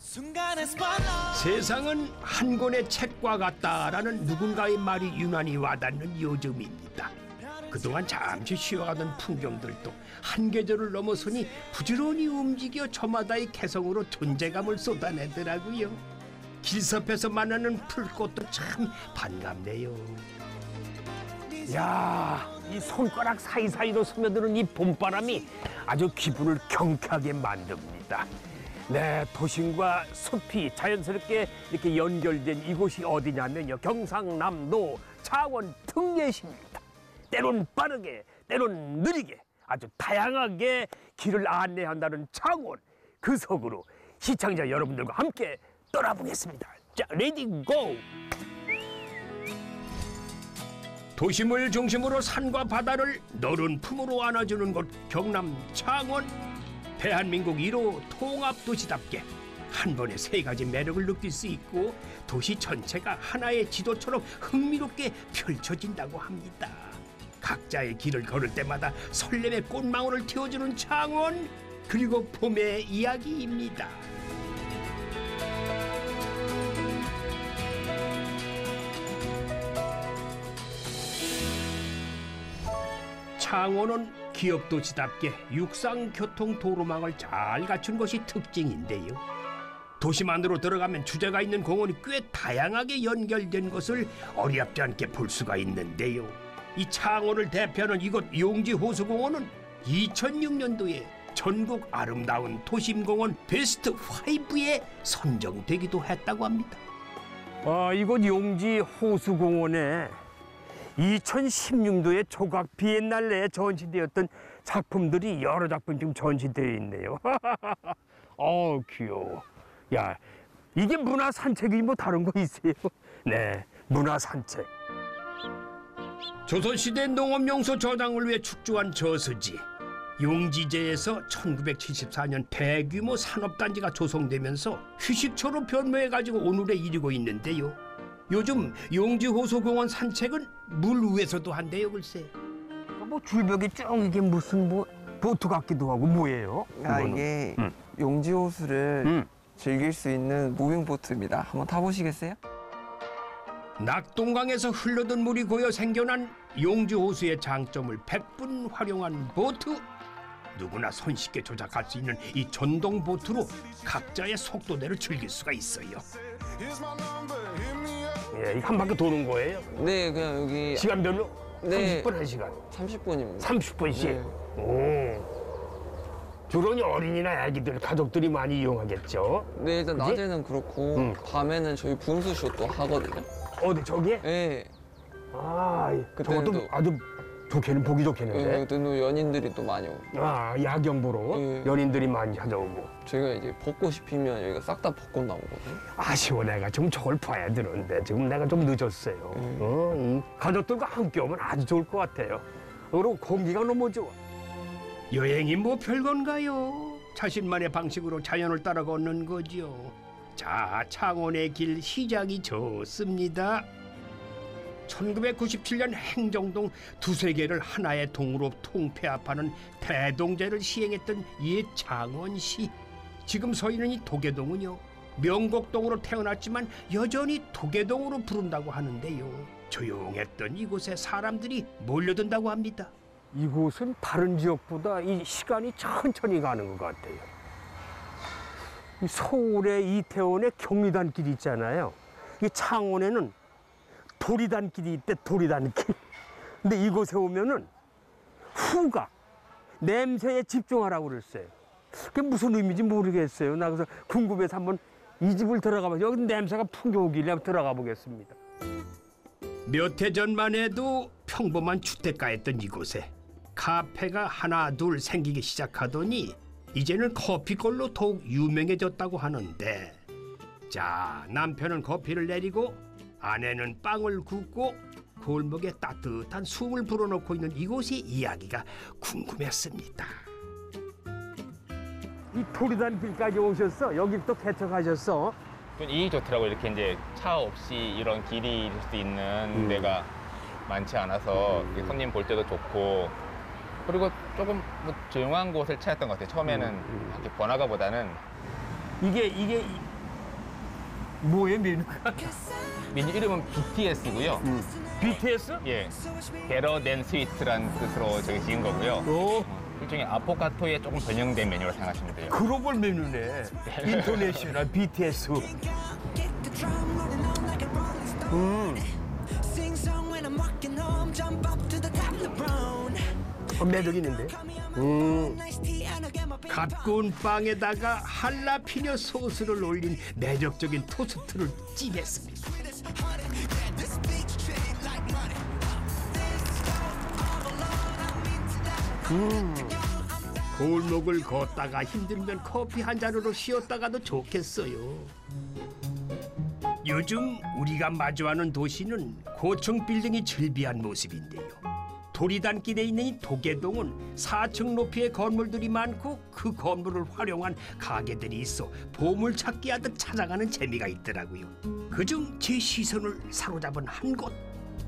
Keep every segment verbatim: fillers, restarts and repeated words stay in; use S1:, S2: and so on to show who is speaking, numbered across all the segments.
S1: 세상은 한 권의 책과 같다라는 누군가의 말이 유난히 와닿는 요즘입니다. 그동안 잠시 쉬어가던 풍경들도 한 계절을 넘어서니 부지런히 움직여 저마다의 개성으로 존재감을 쏟아내더라고요. 길섭에서 만나는 풀꽃도 참 반갑네요.
S2: 야, 이 손가락 사이사이로 스며드는 이 봄바람이 아주 기분을 경쾌하게 만듭니다. 네, 도심과 숲이 자연스럽게 이렇게 연결된 이곳이 어디냐면요, 경상남도 창원 등례시입니다. 때론 빠르게, 때론 느리게 아주 다양하게 길을 안내한다는 창원, 그 속으로 시청자 여러분들과 함께 떠나보겠습니다. 자, 레디 고!
S1: 도심을 중심으로 산과 바다를 너른 품으로 안아주는 곳 경남 창원. 대한민국 일 호 통합도시답게 한 번에 세 가지 매력을 느낄 수 있고 도시 전체가 하나의 지도처럼 흥미롭게 펼쳐진다고 합니다. 각자의 길을 걸을 때마다 설렘의 꽃망울을 틔워주는 창원, 그리고 봄의 이야기입니다. 창원은 기업도시답게 육상교통 도로망을 잘 갖춘 것이 특징인데요. 도심 안으로 들어가면 주제가 있는 공원이 꽤 다양하게 연결된 것을 어렵지 않게 볼 수가 있는데요. 이 창원을 대표하는 이곳 용지호수공원은 이천육 년도에 전국 아름다운 도심공원 베스트 파이브에 선정되기도 했다고 합니다.
S2: 아, 이곳 용지호수공원에 이천십육 년도에 조각 비엔날레에 전시되었던 작품들이 여러 작품 지금 전시되어 있네요. 어우, 귀여워. 야, 이게 문화 산책이 뭐 다른 거 있어요? 네, 문화 산책.
S1: 조선시대 농업용소 저장을 위해 축조한 저수지. 용지제에서 천구백칠십사 년 대규모 산업단지가 조성되면서 휴식처로 변모해가지고 오늘에 이르고 있는데요. 요즘 용지호수공원 산책은 물 위에서도 한대요, 글쎄.
S2: 뭐 줄벽이 쭉 이게 무슨 뭐 보트 같기도 하고 뭐예요?
S3: 아,
S2: 이거는?
S3: 이게
S2: 음.
S3: 용지호수를
S2: 음.
S3: 즐길 수 있는 무빙보트입니다. 한번 타보시겠어요?
S1: 낙동강에서 흘러든 물이 고여 생겨난 용지호수의 장점을 백분 활용한 보트. 누구나 손쉽게 조작할 수 있는 이 전동 보트로 각자의 속도대로 즐길 수가 있어요.
S2: 예, 이거 한 바퀴 도는 거예요?
S3: 네, 그냥 여기
S2: 시간별로?
S3: 네.
S2: 삼십 분, 한 시간?
S3: 삼십 분입니다.
S2: 삼십 분씩?
S3: 네.
S2: 오. 주로 어린이나 아기들, 가족들이 많이 이용하겠죠?
S3: 네, 일단
S2: 그치?
S3: 낮에는 그렇고
S2: 음.
S3: 밤에는 저희 분수쇼 또 하거든요.
S2: 어디, 저기에?
S3: 네,
S2: 아,
S3: 그때는
S2: 저것도
S3: 또-
S2: 아주 좋게는 보기 좋겠는데?
S3: 네, 또 연인들이 또 많이 오고.
S2: 아, 야경 보러
S3: 네.
S2: 연인들이 많이 찾아오고.
S3: 저희가 이제 벚꽃이 피면 여기가 싹 다 벚꽃 나오거든요.
S2: 아쉬워, 내가 좀 저걸 봐야 되는데 지금 내가 좀 늦었어요.
S3: 음.
S2: 어, 이 가족들과 함께 오면 아주 좋을 것 같아요. 그리고 공기가 너무 좋아.
S1: 여행이 뭐 별건가요? 자신만의 방식으로 자연을 따라 걷는 거죠. 자, 창원의 길 시작이 좋습니다. 천구백구십칠 년 행정동 두세 개를 하나의 동으로 통폐합하는 대동제를 시행했던 옛 창원시. 지금 서 있는 이 도계동은요, 명곡동으로 태어났지만 여전히 도계동으로 부른다고 하는데요. 조용했던 이곳에 사람들이 몰려든다고 합니다.
S2: 이곳은 다른 지역보다 이 시간이 천천히 가는 것 같아요. 이 서울의 이태원의 경리단길 있잖아요. 이 창원에는 도리단길이 있대, 도리단길. 근데 이곳에 오면은 후각, 냄새에 집중하라고 그랬어요. 그게 무슨 의미인지 모르겠어요. 나 그래서 궁금해서 한번 이 집을 들어가 봐. 여기 냄새가 풍겨오길래 한번 들어가 보겠습니다.
S1: 몇 해 전만 해도 평범한 주택가였던 이곳에 카페가 하나 둘 생기기 시작하더니 이제는 커피골로 더욱 유명해졌다고 하는데, 자, 남편은 커피를 내리고 아내는 빵을 굽고 골목에 따뜻한 숨을 불어넣고 있는 이곳의 이야기가 궁금했습니다.
S2: 이 도리단길까지 오셨어? 여기 또 개척하셨어?
S4: 이 좋더라고. 이렇게 이제 차 없이 이런 길이 있을 수 있는
S2: 음.
S4: 데가 많지 않아서
S2: 음.
S4: 손님 볼 때도 좋고, 그리고 조금 뭐 조용한 곳을 찾았던 것 같아요. 처음에는
S2: 음. 음.
S4: 이렇게 번화가보다는.
S2: 이게 이게 뭐예요, 메뉴가?
S4: 메뉴 이름은 비티에스고요.
S2: 비티에스?
S4: 예, Better Than Sweet라는 뜻으로 저기 지은 거고요.
S2: 오,
S4: 일종의 아포가토에 조금 변형된 메뉴로 생각하시면 돼요.
S2: 글로벌 메뉴네. 인터내셔널 비티에스. 음. 어, 매력 있는데? 음.
S1: 갓 구운 빵에다가 할라피뇨 소스를 올린 매력적인 토스트를 찜했습니다. 음. 골목을 걷다가 힘들면 커피 한 잔으로 쉬었다가도 좋겠어요. 요즘 우리가 마주하는 도시는 고층 빌딩이 즐비한 모습인데요. 도리단길에 있는 이 도계동은 사 층 높이의 건물들이 많고 그 건물을 활용한 가게들이 있어 보물찾기 하듯 찾아가는 재미가 있더라고요. 그중 제 시선을 사로잡은 한 곳.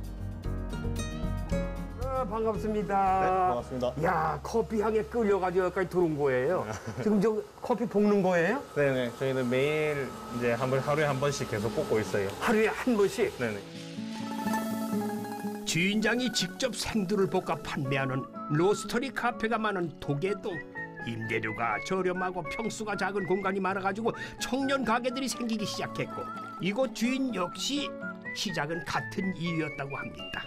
S2: 아, 반갑습니다.
S5: 네, 반갑습니다.
S2: 야, 커피 향에 끌려가지고 여기까지 들어온 거예요. 지금 저 커피 볶는 거예요?
S5: 네네. 저희는 매일 이제 한 번, 하루에 한 번씩 계속 볶고 있어요.
S2: 하루에 한 번씩?
S5: 네네.
S1: 주인장이 직접 생두를 볶아 판매하는 로스터리 카페가 많은 도계동. 임대료가 저렴하고 평수가 작은 공간이 많아가지고 청년 가게들이 생기기 시작했고 이곳 주인 역시 시작은 같은 이유였다고 합니다.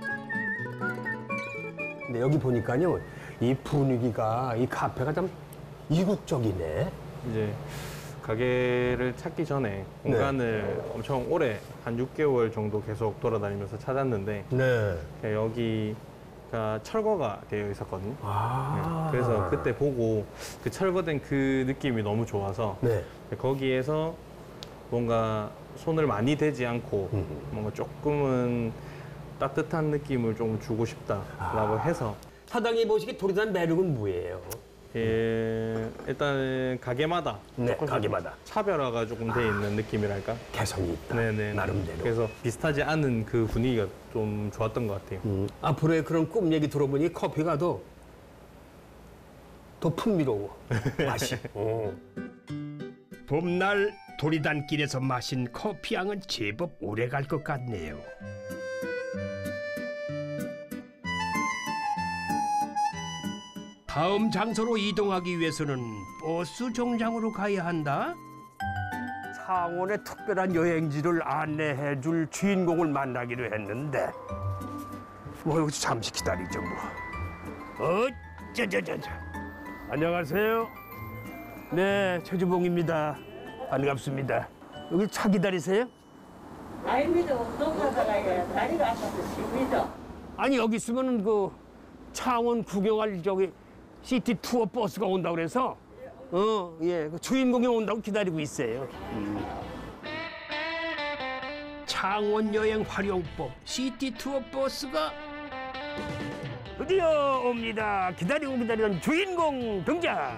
S2: 근데 여기 보니까요, 이 분위기가, 이 카페가 참 이국적이네.
S5: 이제 가게를 찾기 전에 공간을 엄청 오래, 한 육 개월 정도 계속 돌아다니면서 찾았는데
S2: 네.
S5: 여기가 철거가 되어 있었거든요.
S2: 아.
S5: 네, 그래서 그때 보고 그 철거된 그 느낌이 너무 좋아서
S2: 네.
S5: 거기에서 뭔가 손을 많이 대지 않고 뭔가 조금은 따뜻한 느낌을 좀 주고 싶다라고 해서
S2: 사장님 보시기 도리단 매력은 뭐예요?
S5: 예, 일단 가게마다
S2: 네,
S5: 조금씩
S2: 가게마다.
S5: 차별화가 조금 돼 있는 느낌이랄까?
S2: 개성이 있다.
S5: 네네.
S2: 나름대로.
S5: 그래서 비슷하지 않은 그 분위기가 좀 좋았던 것 같아요.
S2: 음, 앞으로의 그런 꿈 얘기 들어보니 커피가 더, 더 풍미로워. 맛이. 어.
S1: 봄날 도리단길에서 마신 커피향은 제법 오래 갈 것 같네요. 다음 장소로 이동하기 위해서는 버스 정장으로 가야 한다.
S2: 창원의 특별한 여행지를 안내해 줄 주인공을 만나기로 했는데 뭐 여기서 잠시 기다리죠 뭐. 어, 저저저저. 안녕하세요. 네, 최주봉입니다. 반갑습니다. 여기 차 기다리세요?
S6: 아닙니다. 운동하다가 다리가 아파서 쉽니다.
S2: 아니 여기 있으면은 그 창원 구경할 저기 시티 투어 버스가 온다고 그래서 어, 예, 그 주인공이 온다고 기다리고 있어요.
S1: 창원 여행 활용법 시티 투어 버스가
S2: 드디어 옵니다. 기다리고 기다리던 주인공 등장.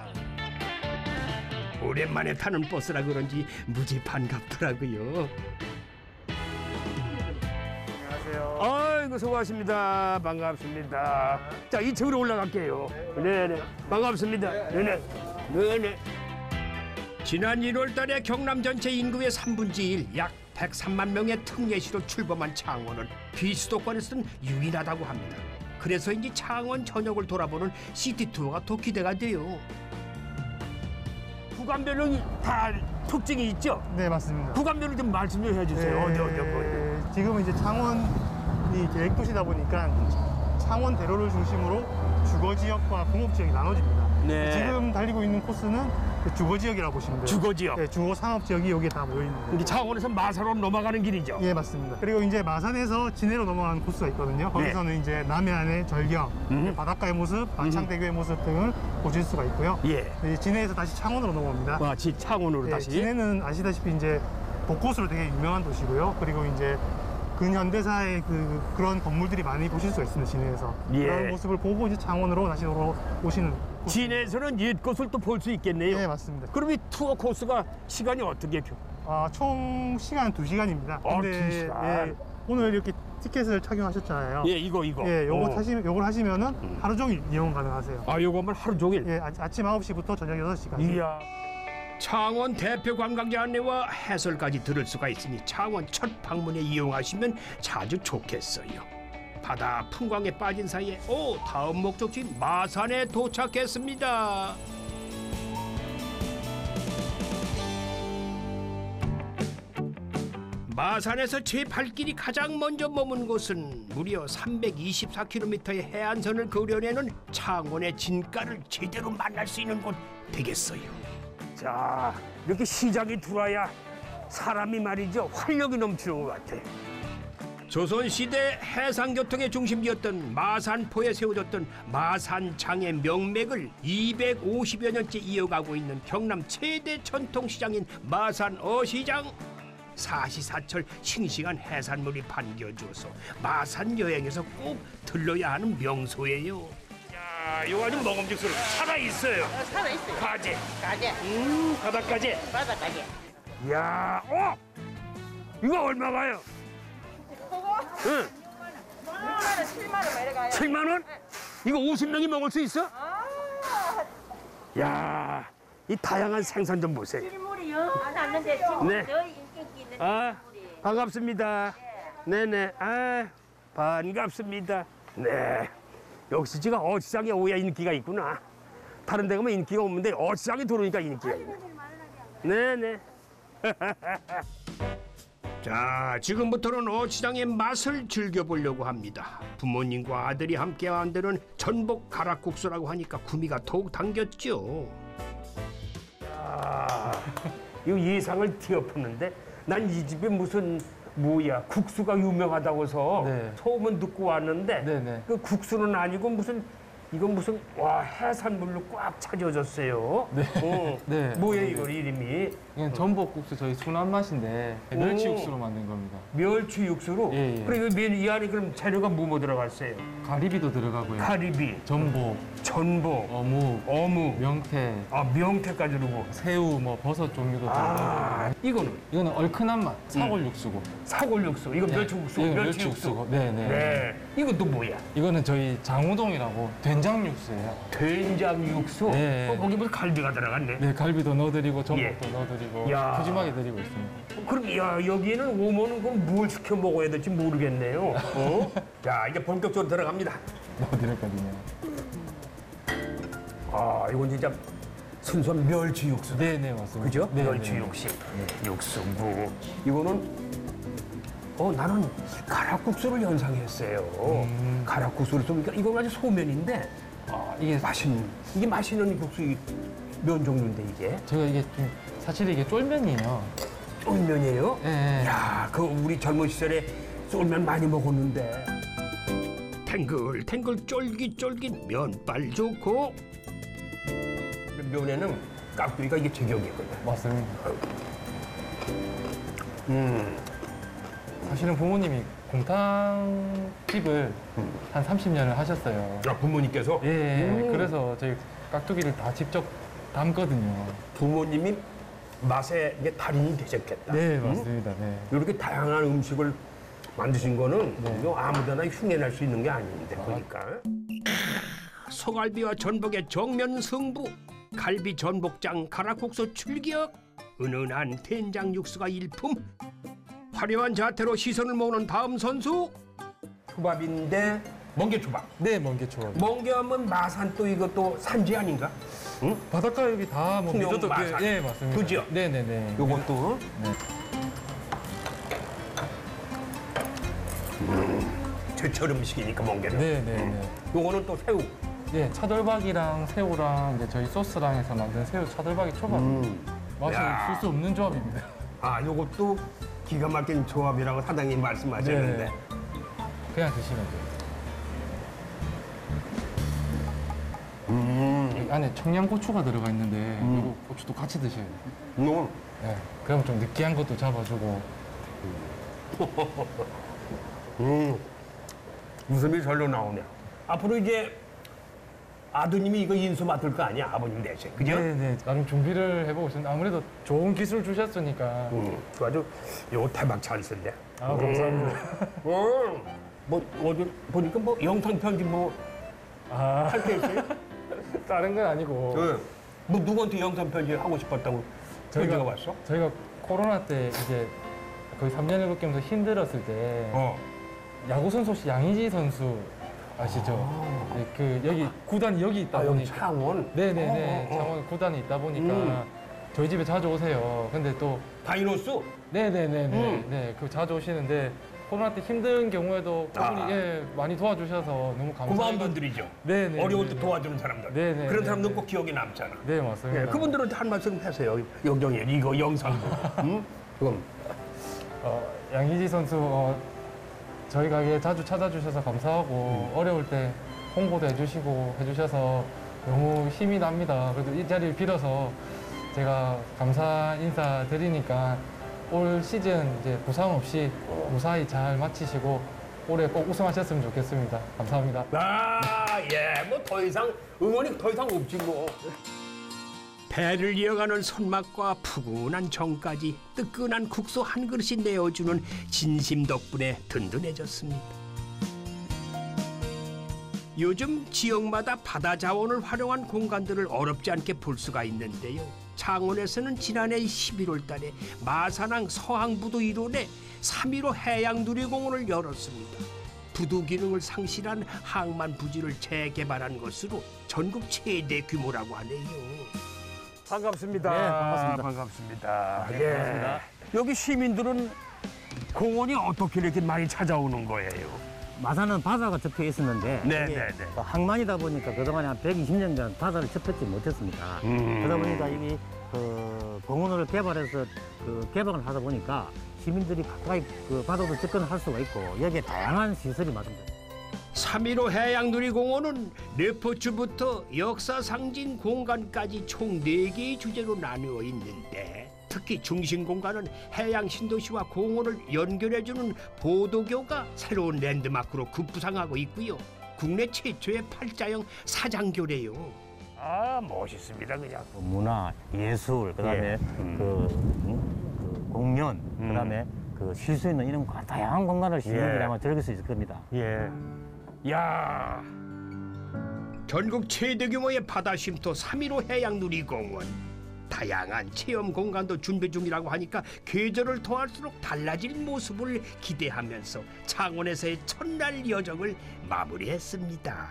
S1: 오랜만에 타는 버스라 그런지 무지 반갑더라고요.
S5: 안녕하세요.
S2: 아이고 수고하십니다. 반갑습니다. 자, 이 층으로 올라갈게요. 네네. 반갑습니다. 네네. 네네.
S1: 지난 일월 달에 경남 전체 인구의 삼분의 일, 약 백삼만 명의 특례시로 출범한 창원은 비수도권에서는 유일하다고 합니다. 그래서인지 창원 전역을 돌아보는 시티 투어가 더 기대가 돼요.
S2: 구간별로 다 특징이 있죠?
S7: 네, 맞습니다.
S2: 구간별로 좀 말씀 좀 해주세요.
S7: 네,
S2: 어디 어디 어디.
S7: 지금은 이제 창원이 계획도시다 보니까 창원대로를 중심으로 주거 지역과 공업 지역이 나눠집니다.
S2: 네.
S7: 지금 달리고 있는 코스는 그 주거 지역이라고 보시면 돼요.
S2: 주거 지역.
S7: 네, 주거 산업 지역이 여기에 다 모여 있는
S2: 이게
S7: 거예요.
S2: 창원에서 마사로 넘어가는 길이죠.
S7: 예, 맞습니다. 그리고 이제 마산에서 진해로 넘어가는 코스가 있거든요. 거기서는 이제 남해안의 절경,
S2: 음.
S7: 바닷가의 모습, 마창대교의 모습 등을 보실 수가 있고요.
S2: 예.
S7: 이제 진해에서 다시 창원으로 넘어옵니다.
S2: 와, 지 창원으로
S7: 예,
S2: 다시.
S7: 진해는 아시다시피 이제 벚꽃으로 되게 유명한 도시고요. 그리고 이제 근현대사의 그 그런 건물들이 많이 보실 수가 있습니다. 진해에서
S2: 예.
S7: 그런 모습을 보고 이제 창원으로 다시 돌아오시는. 코스.
S2: 진해에서는 옛 것을 또 볼 수 있겠네요.
S7: 네, 맞습니다.
S2: 그럼 이 투어 코스가 시간이 어떻게? 겨-
S7: 아, 총 시간 두 시간입니다.
S2: 어, 두 시간.
S7: 예, 오늘 이렇게 티켓을 착용하셨잖아요.
S2: 예, 이거 이거.
S7: 예, 요거
S2: 어.
S7: 타시 요걸 하시면은 하루 종일 이용 가능하세요.
S2: 아, 요거만 하루 종일.
S7: 예, 아, 아침 아홉 시부터 저녁 여섯 시까지.
S2: 이야.
S1: 창원 대표 관광지 안내와 해설까지 들을 수가 있으니 창원 첫 방문에 이용하시면 자주 좋겠어요. 바다 풍광에 빠진 사이에 오 다음 목적지 마산에 도착했습니다. 마산에서 제 발길이 가장 먼저 머문 곳은 무려 삼백이십사 킬로미터의 해안선을 그려내는 창원의 진가를 제대로 만날 수 있는 곳 되겠어요.
S2: 자, 이렇게 시장이 들어와야 사람이 말이죠 활력이 넘치는 것 같아.
S1: 조선시대 해상교통의 중심지였던 마산포에 세워졌던 마산장의 명맥을 이백오십여 년째 이어가고 있는 경남 최대 전통시장인 마산어시장. 사시사철 싱싱한 해산물이 반겨줘서 마산 여행에서 꼭 들러야 하는 명소예요.
S2: 야, 이거 아주 먹음직스러워. 살아있어요.
S6: 어, 살아있어요.
S2: 가재.
S6: 가재,
S2: 음, 바닷가재.
S6: 바닷가재.
S2: 야, 어? 이거 얼마가요?
S6: 그거
S2: 응,
S6: 육 만 원, 칠만 원 이래가요.
S2: 칠만 원? 이거 오십 명이 먹을 수 있어?
S6: 아,
S2: 야, 이 다양한 생선 좀 보세요.
S6: 실물이요? 안 왔는데 지금
S2: 네.
S6: 더 인기 있는
S2: 아,
S6: 실물이.
S2: 반갑습니다. 네네. 아, 반갑습니다. 네. 역시 제가 어시장에 오야 인기가 있구나. 다른 데 가면 인기가 없는데 어시장에 들어오니까 인기가 있네. 네네.
S1: 자, 지금부터는 어시장의 맛을 즐겨보려고 합니다. 부모님과 아들이 함께 만드는 전복 가락국수라고 하니까 구미가 더욱 당겼죠.
S2: 아, 이 예상을 뒤엎었는데 난 이 집에 무슨 뭐야 국수가 유명하다고 해서
S3: 네.
S2: 소문 듣고 왔는데
S3: 네네.
S2: 그 국수는 아니고 무슨 이건 무슨 와 해산물로 꽉 차져졌어요.
S3: 네.
S2: 어.
S3: 네.
S2: 뭐예요 이거 이름이?
S3: 이건 전복국수 저희 순한 맛인데
S2: 오.
S3: 멸치 육수로 만든 겁니다.
S2: 멸치 육수로.
S3: 예, 예.
S2: 그리고 이 안에 그럼 재료가 뭐 뭐 들어갔어요?
S3: 가리비도 들어가고요.
S2: 가리비,
S3: 전복,
S2: 전복,
S3: 어묵,
S2: 어묵,
S3: 명태,
S2: 아 명태까지 들고.
S3: 새우, 뭐 버섯 종류도 들어가고.
S2: 아 이거는
S3: 이거는 얼큰한 맛, 사골 육수고.
S2: 사골 육수. 이거 멸치 육수,
S3: 예,
S2: 멸치 육수.
S3: 네네.
S2: 네. 이건 또 뭐야?
S3: 이거는 저희 장우동이라고 된장 육수예요.
S2: 된장 육수.
S3: 네.
S2: 어, 거기 무슨 갈비가 들어갔네.
S3: 네, 갈비도 넣어드리고 전복도
S2: 예.
S3: 넣어드리고
S2: 야.
S3: 푸짐하게 드리고 있습니다.
S2: 그럼 야 여기는 오면은 그럼 뭘 시켜 먹어야 될지 모르겠네요. 어? 자 이제 본격적으로 들어갑니다.
S3: 넣어드렸거든요.
S2: 아 이건 진짜 순수한 멸치 육수.
S3: 네네 맞습니다.
S2: 그죠?
S3: 네,
S2: 멸치
S3: 네.
S2: 육수. 육수고 이거는 어 나는 가락국수를 연상했어요.
S3: 음.
S2: 가락국수를 좀 그러니까 이건 아주 소면인데 아, 이게 맛있는 이게 맛있는 국수 이- 면 종류인데 이게
S3: 제가 이게 좀 사실 이게 쫄면이에요.
S2: 쫄면이에요?
S3: 예.
S2: 야, 그 우리 젊은 시절에 쫄면 많이 먹었는데.
S1: 탱글탱글 쫄깃쫄깃 면발 좋고
S2: 면에는 깍두기가 이게 제격이거든.
S3: 맞습니다.
S2: 음,
S3: 사실은 부모님이 곰탕집을 한 삼십 년을 하셨어요.
S2: 아, 부모님께서
S3: 예, 예.
S2: 음.
S3: 그래서 저희 깍두기를 다 직접 담거든요.
S2: 부모님이 맛에 이게 달인이 되셨겠다.
S3: 네, 맞습니다. 네.
S2: 이렇게 다양한 음식을 만드신 거는
S3: 네.
S2: 이거 아무데나 흉내낼 수 있는 게 아닌데 보니까.
S1: 소갈비와 전복의 정면 승부, 갈비 전복장 가락국수 출격, 은은한 된장 육수가 일품. 화려한 자태로 시선을 모으는 다음 선수.
S2: 초밥인데 멍게 초밥.
S3: 네, 멍게초밥.
S2: 멍게하면 마산 또 이것도 산지 아닌가?
S3: 바닷가 여기 다뭐
S2: 통영
S3: 믿어도
S2: 마산.
S3: 예, 맞습니다.
S2: 그죠?
S3: 네, 네, 네.
S2: 요것도
S3: 네.
S2: 제철 음식이니까 멍게는.
S3: 네, 네, 네.
S2: 요거는 또 새우.
S3: 예, 차돌박이랑 새우랑 이제 저희 소스랑 해서 만든 새우 차돌박이 초밥. 맛이
S2: 야.
S3: 쓸 수 없는 조합입니다.
S2: 아, 요것도 기가 막힌 조합이라고 사장님 말씀하셨는데.
S3: 네. 그냥 드시면 돼요. 이 안에 청양고추가 들어가 있는데 이거 고추도 같이 드셔야 돼요.
S2: 음.
S3: 네. 그럼 좀 느끼한 것도 잡아주고.
S2: 음. 웃음이 절로 나오네. 앞으로 이제 아드님이 이거 인수 맡을 거 아니야? 아버님 대신. 그죠?
S3: 네, 네. 나름 준비를 해보고 있습니다. 아무래도 좋은 기술 주셨으니까.
S2: 음. 그 아주 요거 대박 찬스인데.
S3: 아, 감사합니다.
S2: 음. 뭐, 어디 보니까 뭐 영상 편지 뭐
S3: 아,
S2: 할 게 있어요?
S3: 다른 건 아니고.
S2: 네. 뭐 누구한테 영상 편지 하고 싶었다고 저희가 왔어?
S3: 저희가 코로나 때 이제 거의 삼 년 일곱 개면서 힘들었을 때
S2: 어.
S3: 야구 선수 혹시 양의지 선수 아시죠? 네, 그 여기 구단이 여기 있다
S2: 아, 여기
S3: 보니까
S2: 창원?
S3: 네네네
S2: 어, 어, 어.
S3: 창원 구단이 있다 보니까
S2: 음.
S3: 저희 집에 자주 오세요. 근데 또
S2: 다이노스?
S3: 네네네네
S2: 음.
S3: 네, 그 자주 오시는데 코로나 때 힘든 경우에도 그분이
S2: 아.
S3: 예, 많이 도와주셔서 너무 감사해요.
S2: 고마운 분들이죠.
S3: 네네.
S2: 어려울 때 도와주는 사람들.
S3: 네네.
S2: 그런 사람들
S3: 네네.
S2: 꼭 기억에 남잖아.
S3: 네 맞습니다.
S2: 예, 그분들한테 한 말씀 하세요. 영정이 이거 영상 보고. 응? 그럼
S3: 어, 양희지 선수 어, 저희 가게 자주 찾아주셔서 감사하고 어려울 때 홍보도 해주시고 해주셔서 너무 힘이 납니다. 그래도 이 자리를 빌어서 제가 감사 인사 드리니까 올 시즌 이제 부상 없이 무사히 잘 마치시고 올해 꼭 우승하셨으면 좋겠습니다. 감사합니다.
S2: 아, 예, 뭐 더 이상 응원이 더 이상 없지 뭐.
S1: 배를 이어가는 손맛과 푸근한 정까지 뜨끈한 국수 한 그릇이 내어주는 진심 덕분에 든든해졌습니다. 요즘 지역마다 바다 자원을 활용한 공간들을 어렵지 않게 볼 수가 있는데요. 창원에서는 지난해 십일월 달에 마산항 서항부두 일원에 삼일오 해양누리공원을 열었습니다. 부두 기능을 상실한 항만 부지를 재개발한 것으로 전국 최대 규모라고 하네요.
S2: 반갑습니다.
S8: 네, 반갑습니다.
S2: 반갑습니다.
S8: 네,
S2: 예.
S8: 반갑습니다.
S2: 여기 시민들은 공원이 어떻게 이렇게 많이 찾아오는 거예요?
S8: 마산은 바다가 접혀 있었는데
S2: 네,
S8: 이게
S2: 네, 네.
S8: 그 항만이다 보니까 그동안에 한 백이십 년간 바다를 접했지 못했습니다.
S2: 음.
S8: 그러다 보니까 여기 그 공원을 개발해서 그 개방을 하다 보니까 시민들이 가까이 그 바다도 접근할 수가 있고 여기에 다양한 시설이 마련됩니다.
S1: 삼일오 해양누리공원은 레포츠부터 역사 상징 공간까지 총 네 개의 주제로 나누어 있는데 특히 중심 공간은 해양 신도시와 공원을 연결해주는 보도교가 새로운 랜드마크로 급부상하고 있고요. 국내 최초의 팔자형 사장교래요.
S2: 아, 멋있습니다, 그냥.
S8: 그 문화, 예술, 그다음에
S2: 예. 음.
S8: 그, 음, 그 공연,
S2: 음.
S8: 그다음에 그 쉴 수 있는 이런 다양한 공간을 시민들이
S2: 예.
S8: 아마 즐길 수 있을 겁니다.
S2: 예. 야,
S1: 전국 최대 규모의 바다 쉼터 삼일오 해양누리공원. 다양한 체험 공간도 준비 중이라고 하니까 계절을 더할수록 달라질 모습을 기대하면서 창원에서의 첫날 여정을 마무리했습니다.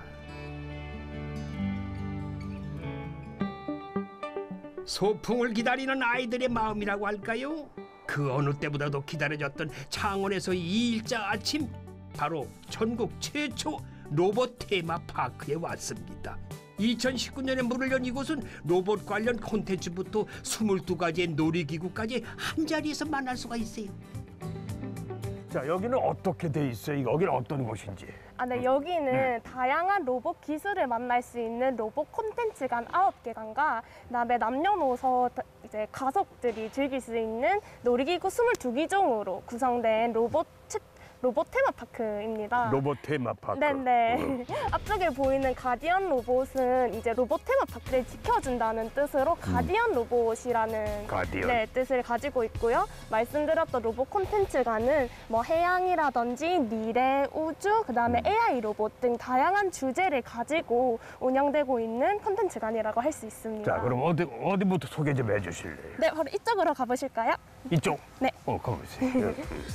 S1: 소풍을 기다리는 아이들의 마음이라고 할까요? 그 어느 때보다도 기다려졌던 창원에서의 이일자 아침, 바로 전국 최초 로봇 테마파크에 왔습니다. 이천십구 년에 문을 연 이곳은 로봇 관련 콘텐츠부터 스물두 가지의 놀이기구까지 한자리에서 만날 수가 있어요.
S2: 자, 여기는 어떻게 돼 있어요? 여기는 어떤 곳인지.
S9: 아, 네, 여기는 다양한 로봇 기술을 만날 수 있는 로봇 콘텐츠관 아홉 개관과 그다음에 남녀노소 이제 가족들이 즐길 수 있는 놀이기구 스물두 기종으로 구성된 로봇 치- 로봇 테마파크입니다.
S2: 로봇 테마파크.
S9: 네네. 앞쪽에 보이는 가디언 로봇은 이제 로봇 테마파크를 지켜준다는 뜻으로 가디언 로봇이라는
S2: 가디언.
S9: 네, 뜻을 가지고 있고요. 말씀드렸던 로봇 콘텐츠관은 뭐 해양이라든지 미래, 우주, 그다음에 에이아이 로봇 등 다양한 주제를 가지고 운영되고 있는 콘텐츠관이라고 할 수 있습니다.
S2: 자, 그럼 어디 어디부터 소개 좀 해주실래요?
S9: 네, 바로 이쪽으로 가보실까요?
S2: 이쪽.
S9: 네.
S2: 어, 가보세요.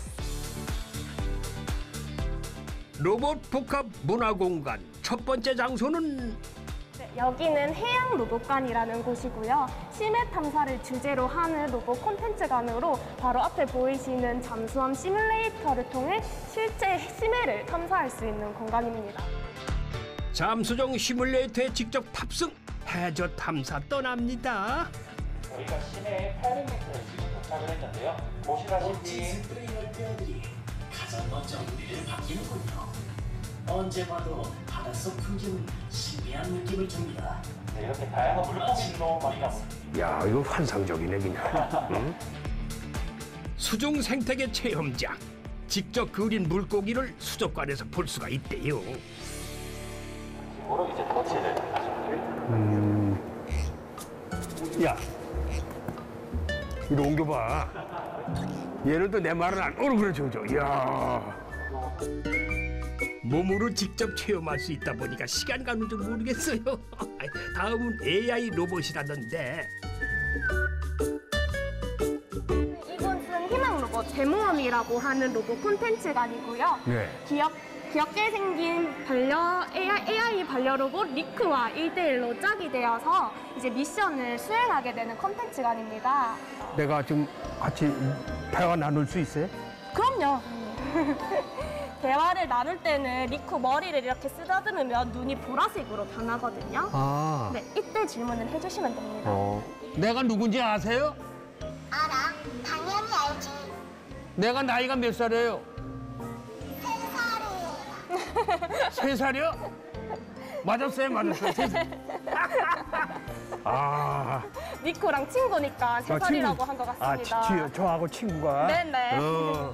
S1: 로봇 복합 문화공간 첫 번째 장소는
S9: 네, 여기는 해양 로봇관이라는 곳이고요. 심해 탐사를 주제로 하는 로봇 콘텐츠관으로 바로 앞에 보이시는 잠수함 시뮬레이터를 통해 실제 심해를 탐사할 수 있는 공간입니다.
S1: 잠수정 시뮬레이터에 직접 탑승, 해저 탐사 떠납니다.
S10: 저희가 시내에 팔백 미터에 지금 도착을 했는데요. 보시다시피
S11: 가장 먼저 우리를 바뀌는군요. 언제 봐도 바닷속 풍경은 신비한 느낌을 줍니다.
S10: 네, 이렇게 다양한 물고기 너무 많이 나옵니다.
S2: 야, 이거 환상적이네 그냥. 응?
S1: 수중 생태계 체험장. 직접 그린 물고기를 수족관에서 볼 수가 있대요.
S10: 기본으로 이제 터치를 하시면 됩니다.
S2: 음. 야, 이리 옮겨봐. 얘는 또 내 말은 안. 어, 그래, 저저. 야.
S1: 몸으로 직접 체험할 수 있다 보니까 시간 가는 줄 모르겠어요. 다음은 에이아이 로봇이라던데.
S9: 어, 대모험이라고 하는 로봇 콘텐츠관이고요.
S2: 네.
S9: 귀엽, 귀엽게 생긴 반려 에이아이, 에이아이 반려 로봇 리크와 일 대일로 짝이 되어서 이제 미션을 수행하게 되는 콘텐츠관입니다.
S2: 내가 지금 같이 대화 나눌 수 있어요?
S9: 그럼요. 대화를 나눌 때는 리쿠 머리를 이렇게 쓰다듬으면 눈이 보라색으로 변하거든요.
S2: 아.
S9: 네, 이때 질문을 해주시면 됩니다.
S2: 어. 내가 누군지 아세요?
S12: 알아. 당연히 알지.
S2: 내가 나이가 몇 살이에요?
S12: 세 살이에요.
S2: 세 살이요? 맞았어요, 맞았어요. 세 살. 아.
S9: 리쿠랑 친구니까 세
S2: 아,
S9: 살이라고
S2: 친구.
S9: 한 것
S2: 아,
S9: 같습니다.
S2: 치, 저하고 친구가.
S9: 네네.
S2: 어.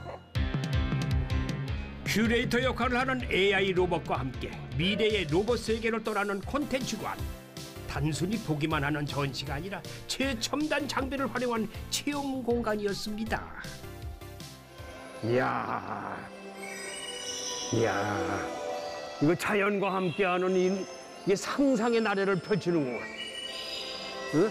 S1: 큐레이터 역할을 하는 에이아이 로봇과 함께 미래의 로봇 세계로 떠나는 콘텐츠관. 단순히 보기만 하는 전시가 아니라 최첨단 장비를 활용한 체험 공간이었습니다.
S2: 이야. 이야. 이거 자연과 함께하는 이, 이게 상상의 나래를 펼치는구만. 응?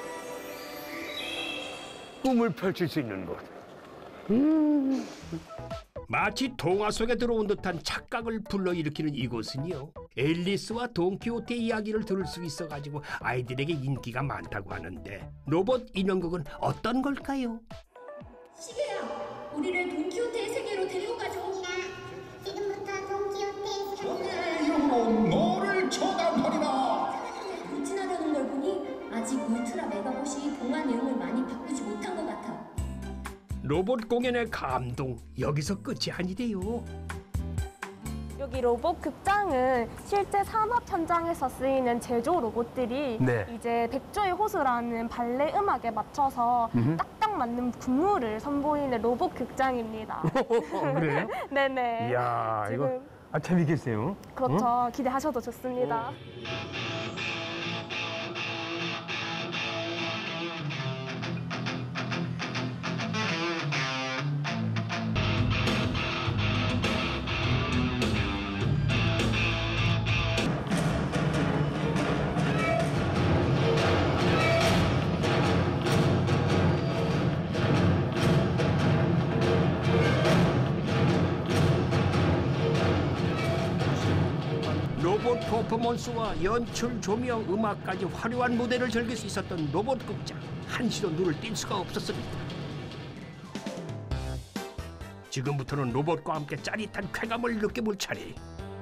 S2: 꿈을 펼칠 수 있는 곳. 음.
S1: 마치 동화 속에 들어온 듯한 착각을 불러일으키는 이곳은요, 앨리스와 돈키호테 이야기를 들을 수 있어가지고 아이들에게 인기가 많다고 하는데, 로봇 인형극은 어떤 걸까요?
S12: 시계야, 우리를 돈키호테의 세계로 데리고 가줘. 지금부터 돈키호테의 세계.
S13: 이름으로 너를 쳐다보리라.
S12: 돌진하려는 걸 보니 아직 울트라 메가봇이 동화 내용을 많이 바꾸지 못한 것 같아.
S1: 로봇 공연의 감동, 여기서 끝이 아니래요.
S9: 여기 로봇 극장은 실제 산업 현장에서 쓰이는 제조 로봇들이
S2: 네.
S9: 이제 백조의 호수라는 발레 음악에 맞춰서
S2: 음흠.
S9: 딱딱 맞는 군무를 선보이는 로봇 극장입니다.
S2: 그래요?
S9: 네네.
S2: 이야,
S9: 지금
S2: 이거 아, 재밌겠어요.
S9: 그렇죠.
S2: 어?
S9: 기대하셔도 좋습니다.
S1: 로봇 퍼포먼스와 연출, 조명, 음악까지 화려한 무대를 즐길 수 있었던 로봇 극장. 한시도 눈을 뗄 수가 없었습니다. 지금부터는 로봇과 함께 짜릿한 쾌감을 느껴볼 차례.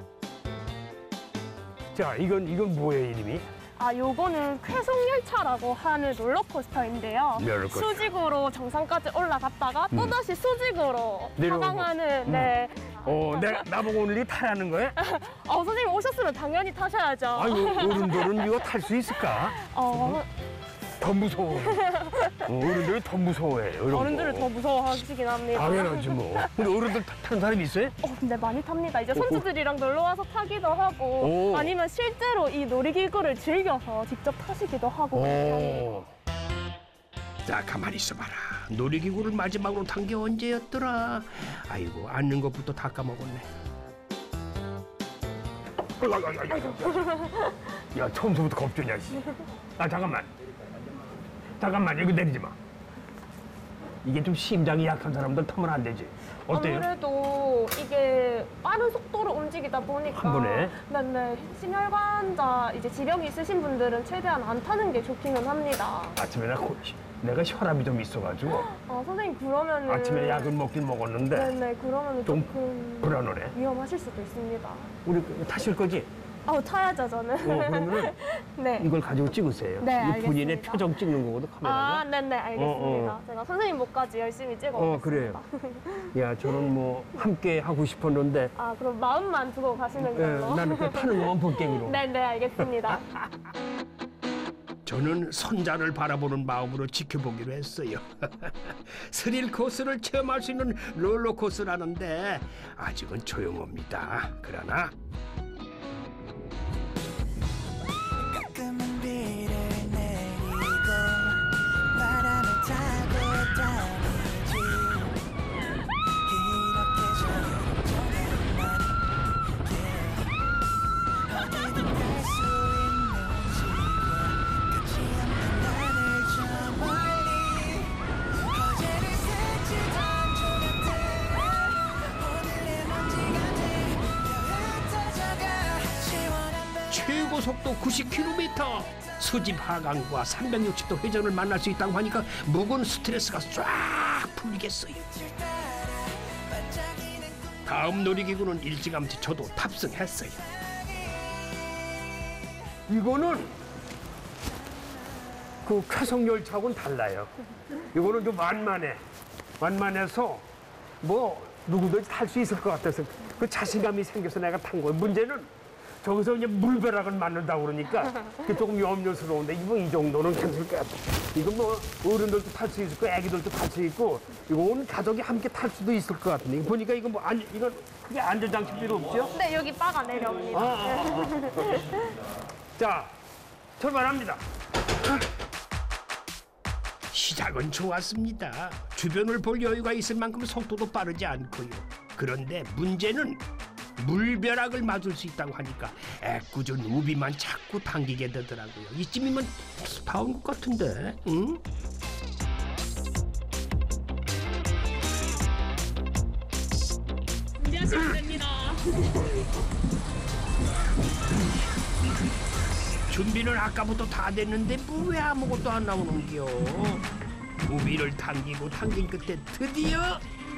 S2: 자, 이건 이건 뭐예요, 이름이?
S9: 아, 요거는 쾌속열차라고 하는 롤러코스터인데요.
S2: 롤러코스터.
S9: 수직으로 정상까지 올라갔다가
S2: 음.
S9: 또다시 수직으로
S2: 내려오고.
S9: 하강하는,
S2: 음.
S9: 네.
S2: 어, 내가 나보고 오늘 이 타라는 거예요?
S9: 어, 선생님 오셨으면 당연히 타셔야죠.
S2: 아유, 어른들은 이거 탈 수 있을까?
S9: 어,
S2: 더 무서워. 어, 어른들이 더 무서워해. 이런
S9: 어른들을
S2: 거.
S9: 더 무서워하시긴 합니다.
S2: 당연하지 뭐. 근데 어른들 타- 타는 사람이 있어요?
S9: 어, 근데 많이 탑니다. 이제 손주들이랑 놀러 와서 타기도 하고,
S2: 오.
S9: 아니면 실제로 이 놀이기구를 즐겨서 직접 타시기도 하고. 그렇게 합니다.
S2: 오.
S1: 자, 가만히 있어봐라. 놀이기구를 마지막으로 탄 게 언제였더라? 아이고, 앉는 것부터 다 까먹었네.
S2: 야, 처음부터 겁주냐, 씨. 아, 잠깐만. 잠깐만, 이거 내리지 마. 이게 좀 심장이 약한 사람들 타면 안 되지. 어때요?
S9: 아무래도 이게 빠른 속도로 움직이다 보니까
S2: 한 번에?
S9: 네네 심혈관자 이제 지병이 있으신 분들은 최대한 안 타는 게 좋기는 합니다.
S2: 아침에 내가, 코- 내가 혈압이 좀 있어가지고
S9: 아 선생님 그러면은
S2: 아침에 약을 먹긴 먹었는데
S9: 네네 그러면은
S2: 좀
S9: 조금
S2: 불안하네.
S9: 위험하실 수도 있습니다.
S2: 우리 타실 거지?
S9: 아 타야죠 저는.
S2: 어, 그러면은
S9: 네.
S2: 이걸 가지고 찍으세요.
S9: 네,
S2: 이 본인의
S9: 알겠습니다.
S2: 표정 찍는 거거든, 카메라가.
S9: 아 네네 알겠습니다.
S2: 어, 어.
S9: 제가 선생님 목까지 열심히 찍어.
S2: 어, 그래요. 야, 저는 뭐 함께 하고 싶었는데
S9: 아 그럼 마음만 두고 가시는
S2: 예,
S9: 걸로.
S2: 나는 그냥 타는 것만 볼게기로.
S9: 네네 알겠습니다.
S1: 저는 손자를 바라보는 마음으로 지켜보기로 했어요. 스릴 코스를 체험할 수 있는 롤러코스라는데 아직은 조용합니다. 그러나
S14: 가끔은 비를 내리고 바람을 타고 다니지 이렇게 저렇게 나는 어디든 갈 수 있는 지금 끝이 없는 하늘 저 멀리 어제를 스치던
S1: 속도 구십 킬로미터. 수집 하강과 삼백육십 도 회전을 만날 수 있다고 하니까 묵은 스트레스가 쫙 풀리겠어요. 다음 놀이기구는 일찌감치 저도 탑승했어요.
S2: 이거는 그 쾌속열차하고는 달라요. 이거는 좀 완만해. 완만해서 뭐 누구든지 탈 수 있을 것 같아서 그 자신감이 생겨서 내가 탄 거예요. 문제는 저기서 이제 물벼락을 맞는다고 그러니까 그게 조금 염려스러운데 이거 이 정도는 괜찮을 것 같아. 이거 뭐 어른들도 탈 수 있고 애기들도 탈 수 있고 이건 가족이 함께 탈 수도 있을 것 같은데 보니까 이거 뭐 안, 이건 크게 안전장치 필요 없죠?
S9: 네, 여기 바가 내려옵니다.
S2: 아, 아, 아. 자, 출발합니다.
S1: 시작은 좋았습니다. 주변을 볼 여유가 있을 만큼 속도도 빠르지 않고요. 그런데 문제는 물벼락을 맞을 수 있다고 하니까 애꿎은 우비만 자꾸 당기게 되더라고요. 이쯤이면 다 온 것 같은데, 응?
S9: 준비하시면 됩니다.
S1: 준비는 아까부터 다 됐는데 뭐 왜 아무것도 안 나오는겨? 우비를 당기고 당긴 끝에 드디어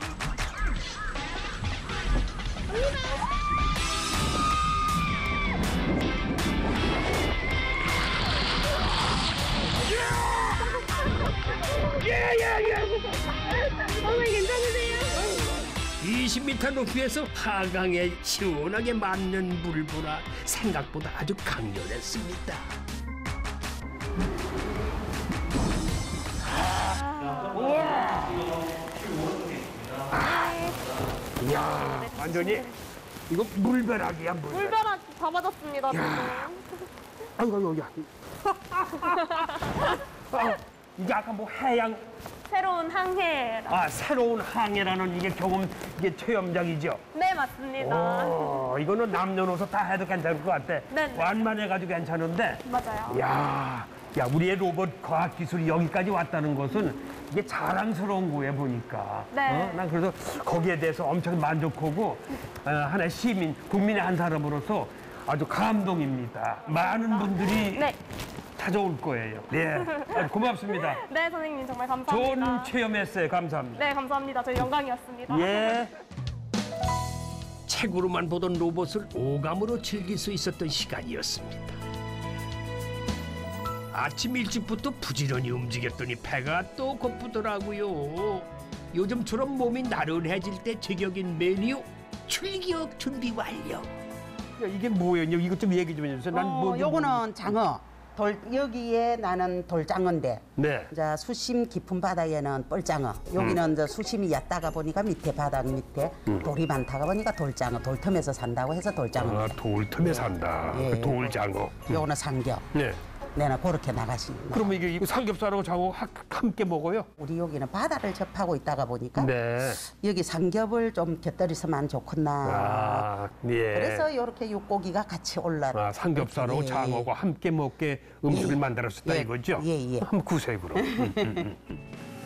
S9: 예예예. 어머니 괜찮으세요?
S1: 이십 미터 높이에서 하강에 시원하게 맞는 물보라 생각보다 아주 강렬했습니다.
S2: 이야, 완전히 이거 물벼락이야, 물벼락.
S9: 물벼락 다 맞았습니다. 지금.
S2: 아이고, 여기. 아, 이게 아까 뭐 해양
S9: 새로운 항해.
S2: 아, 새로운 항해라는 이게 경험, 이게 체험장이죠?
S9: 네, 맞습니다.
S2: 오, 이거는 남녀노소 다 해도 괜찮을 것 같아.
S9: 네.
S2: 완만해가지고 괜찮은데.
S9: 맞아요.
S2: 야, 야, 우리의 로봇 과학기술이 여기까지 왔다는 것은 이게 자랑스러운 거예요, 보니까.
S9: 네.
S2: 어? 난 그래서 거기에 대해서 엄청 만족하고, 어, 하나의 시민, 국민의 한 사람으로서 아주 감동입니다. 많은 분들이
S9: 네.
S2: 찾아올 거예요. 네. 아주 고맙습니다.
S9: 네, 선생님 정말 감사합니다.
S2: 좋은 체험했어요. 감사합니다.
S9: 네, 감사합니다. 저희 영광이었습니다.
S2: 예.
S1: 책으로만 보던 로봇을 오감으로 즐길 수 있었던 시간이었습니다. 아침 일찍부터 부지런히 움직였더니 배가 또 고프더라고요. 요즘처럼 몸이 나른해질 때 제격인 메뉴 출격 준비 완료.
S2: 야, 이게 뭐예요? 이것 좀 얘기 좀 해주세요. 난
S15: 어,
S2: 뭐,
S15: 요거는 장어. 돌, 여기에 나는 돌장어인데
S2: 네.
S15: 이제 수심 깊은 바다에는 뻘장어. 여기는
S2: 음.
S15: 이제 수심이 얕다가 보니까 밑에 바닥 밑에
S2: 음.
S15: 돌이 많다가 보니까 돌장어. 돌틈에서 산다고 해서 돌장어.
S2: 아, 돌틈에 산다.
S15: 예.
S2: 그 돌장어.
S15: 요거는 삼겹.
S2: 네.
S15: 내가 그렇게 나가시는.
S2: 그러면 이게 이거 삼겹살하고 장어 함께 먹어요?
S15: 우리 여기는 바다를 접하고 있다가 보니까
S2: 네.
S15: 여기 삼겹을 좀 곁들이서만 좋겠나.
S2: 아, 예.
S15: 그래서 이렇게 육고기가 같이 올라.
S2: 아, 삼겹살하고
S15: 예,
S2: 장어가 함께 먹게 음식을
S15: 예.
S2: 만들었다
S15: 예.
S2: 이거죠?
S15: 예, 예.
S2: 한번 구세요, 그럼. 음, 음, 음.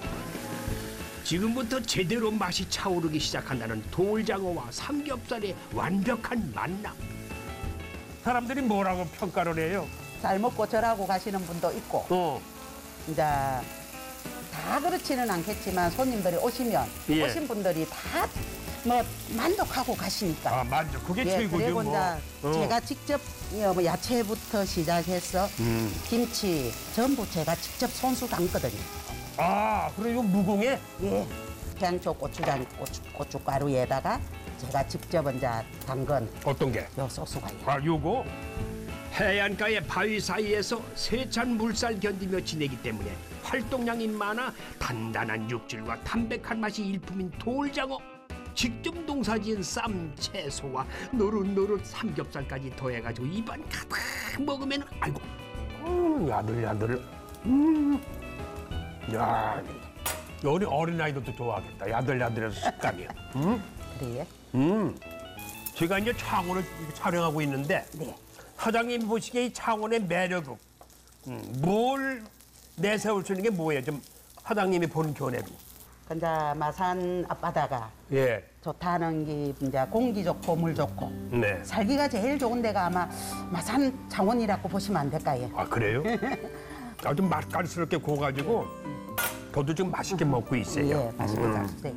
S1: 지금부터 제대로 맛이 차오르기 시작한다는 돌장어와 삼겹살의 완벽한 만남.
S2: 사람들이 뭐라고 평가를 해요?
S15: 잘 먹고 절하고 가시는 분도 있고.
S2: 어.
S15: 이제 다 그렇지는 않겠지만 손님들이 오시면
S2: 예.
S15: 오신 분들이 다 뭐 만족하고 가시니까.
S2: 아, 만족. 그게
S15: 예,
S2: 최고죠,
S15: 그리고
S2: 뭐.
S15: 이제
S2: 어.
S15: 제가 직접 예, 뭐 야채부터 시작해서
S2: 음.
S15: 김치 전부 제가 직접 손수 담거든요.
S2: 아, 그래 요 무공에?
S15: 예. 향초 고추장 고추, 고춧가루에다가 제가 직접 이제 담근
S2: 어떤 게?
S15: 요 소스가 있어요.
S2: 아, 요거?
S1: 해안가의 바위 사이에서 세찬 물살 견디며 지내기 때문에 활동량이 많아 단단한 육질과 담백한 맛이 일품인 돌장어. 직접 농사지은 쌈, 채소와 노릇노릇 삼겹살까지 더해가지고 입안 가득 먹으면 아이고
S2: 음, 야들야들. 음. 야, 우리 어린아이들도 좋아하겠다. 야들야들해서 식감이. 음?
S15: 그래요?
S2: 음. 제가 이제 창원을 촬영하고 있는데
S15: 네.
S2: 사장님 보시기에 이 창원의 매력은 음, 뭘 내세울 수 있는 게 뭐예요? 좀 사장님이 보는 견해로.
S15: 근데 마산 앞바다가
S2: 예.
S15: 좋다는 게 이제 공기 좋고 물 좋고
S2: 네.
S15: 살기가 제일 좋은 데가 아마 마산 창원이라고 보시면 안 될까요?
S2: 아 그래요? 아주 맛깔스럽게 구워가지고 저도 지금 맛있게 먹고 있어요.
S15: 예, 맛있게
S2: 음.
S15: 잘 드세요.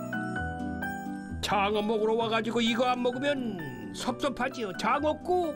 S1: 장어 먹으러 와가지고 이거 안 먹으면 섭섭하지요. 장어국.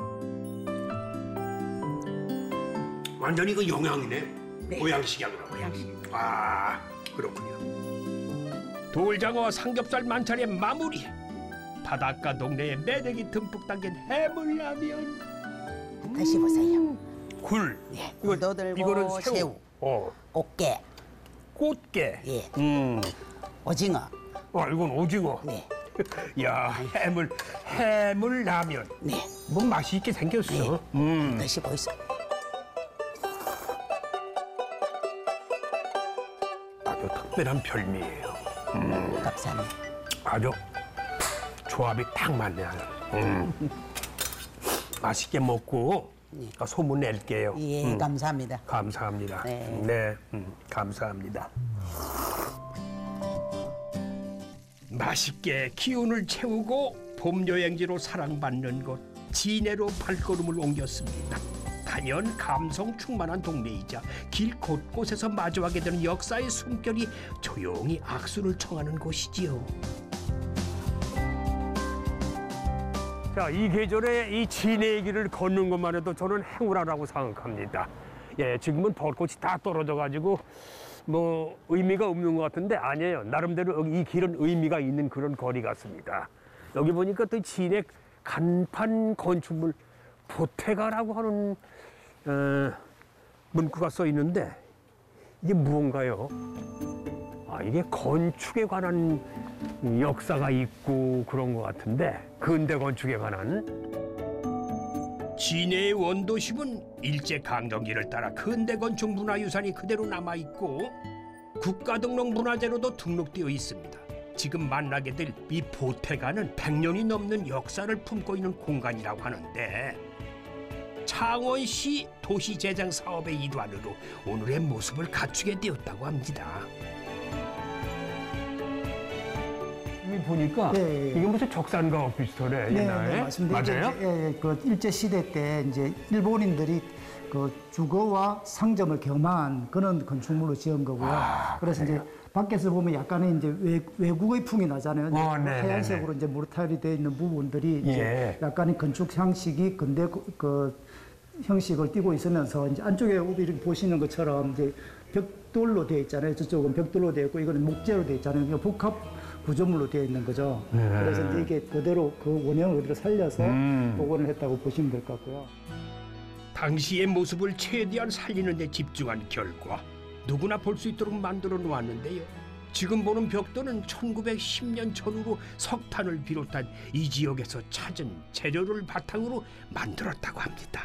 S1: 완전히 그 영양이네.
S15: 네.
S1: 보양식이구나.
S15: 보양식.
S1: 아 그렇군요. 돌장어와 삼겹살 만찬의 마무리. 바닷가 동네에 매력이 듬뿍 담긴 해물라면.
S15: 드셔보세요.
S2: 굴.
S15: 예,
S2: 이거
S15: 굴도 들고
S2: 이거는 새우.
S15: 새우,
S2: 어.
S15: 꽃게,
S2: 꽃게.
S15: 예,
S2: 음.
S15: 오징어.
S2: 아 이건 오징어.
S15: 네.
S2: 야 해물 해물라면.
S15: 네.
S2: 뭐 맛이 있게 생겼어.
S15: 네.
S2: 음.
S15: 드셔보세요.
S2: 아주 특별한 별미예요. 음.
S15: 감사합니다.
S2: 아주 조합이 딱 맞네요. 음. 맛있게 먹고
S15: 네.
S2: 소문 낼게요.
S15: 예,
S2: 음.
S15: 감사합니다.
S2: 감사합니다.
S15: 네.
S2: 네, 음, 감사합니다.
S1: 맛있게 기운을 채우고 봄 여행지로 사랑받는 곳 진해로 발걸음을 옮겼습니다. 단연 감성 충만한 동네이자 길 곳곳에서 마주하게 되는 역사의 숨결이 조용히 악수를 청하는 곳이지요.
S2: 자, 이 계절에 이 진해의 길을 걷는 것만 해도 저는 행운하라고 생각합니다. 예, 지금은 벚꽃이 다 떨어져가지고 뭐 의미가 없는 것 같은데 아니에요. 나름대로 이 길은 의미가 있는 그런 거리 같습니다. 여기 보니까 또 진해 간판 건축물 보태가라고 하는 어, 문구가 써 있는데 이게 무언가요? 아, 이게 건축에 관한 역사가 있고 그런 것 같은데 근대 건축에 관한.
S1: 진해의 원도심은 일제강점기를 따라 근대 건축 문화유산이 그대로 남아있고 국가등록 문화재로도 등록되어 있습니다. 지금 만나게 될 이 보태가는 백 년이 넘는 역사를 품고 있는 공간이라고 하는데 창원시 도시재생 사업의 일환으로 오늘의 모습을 갖추게 되었다고 합니다.
S2: 여기 보니까
S16: 예, 예.
S2: 이게 무슨 적산가옥 비슷하네.
S16: 네,
S2: 옛날에.
S16: 네, 맞습니다.
S2: 맞아요?
S16: 이제, 예, 예, 그 일제 시대 때 이제 일본인들이 그 주거와 상점을 겸한 그런 건축물로 지은 거고요.
S2: 아,
S16: 그래서 이제 밖에서 보면 약간의 이제 외, 외국의 풍이 나잖아요. 이제
S2: 어, 네,
S16: 하얀색으로 이제 모르타일이 되어 있는 부분들이 이제
S2: 예.
S16: 약간의 건축 형식이 근대 그, 그 형식을 띠고 있으면서 이제 안쪽에 이렇게 보시는 것처럼 이제 벽돌로 되어 있잖아요. 저쪽은 벽돌로 되어 있고 이거는 목재로 되어 있잖아요. 그러니까 복합 구조물로 되어 있는 거죠.
S2: 네.
S16: 그래서 이제 이게 그대로 그 원형을 그대로 살려서
S2: 음.
S16: 복원을 했다고 보시면 될 것 같고요.
S1: 당시의 모습을 최대한 살리는 데 집중한 결과 누구나 볼 수 있도록 만들어 놓았는데요. 지금 보는 벽돌은 천구백십 년 전후로 석탄을 비롯한 이 지역에서 찾은 재료를 바탕으로 만들었다고 합니다.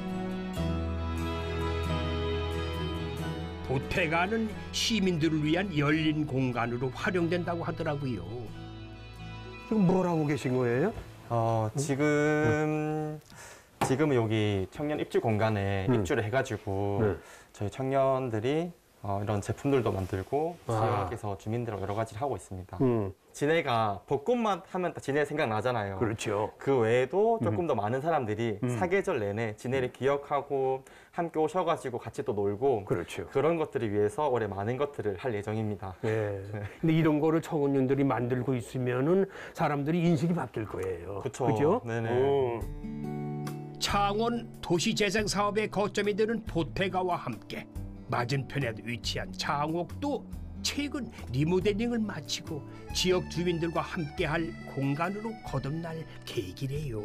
S1: 보태가는 시민들을 위한 열린 공간으로 활용된다고 하더라고요.
S2: 지금 뭘 하고 계신 거예요?
S17: 어, 지금 지금 여기 청년 입주 공간에
S2: 음.
S17: 입주를 해가지고
S2: 네.
S17: 저희 청년들이 어, 이런 제품들도 만들고
S2: 아.
S17: 지역에서 주민들하고 여러 가지를 하고 있습니다.
S2: 음.
S17: 진해가 벚꽃만 하면 딱 진해 생각나잖아요.
S2: 그렇죠.
S17: 그 외에도 조금
S2: 음.
S17: 더 많은 사람들이
S2: 음.
S17: 사계절 내내 진해를 기억하고 함께 오셔가지고 같이 또 놀고
S2: 그렇죠.
S17: 그런 것들을 위해서 올해 많은 것들을 할 예정입니다.
S2: 예.
S17: 네.
S2: 근데 이런 거를 청년들이 만들고 있으면은 사람들이 인식이 바뀔 거예요.
S17: 그쵸.
S2: 그죠?
S17: 네네.
S2: 어.
S1: 창원 도시재생 사업의 거점이 되는 보태가와 함께 맞은편에 위치한 장옥도 최근 리모델링을 마치고 지역 주민들과 함께할 공간으로 거듭날 계획이래요.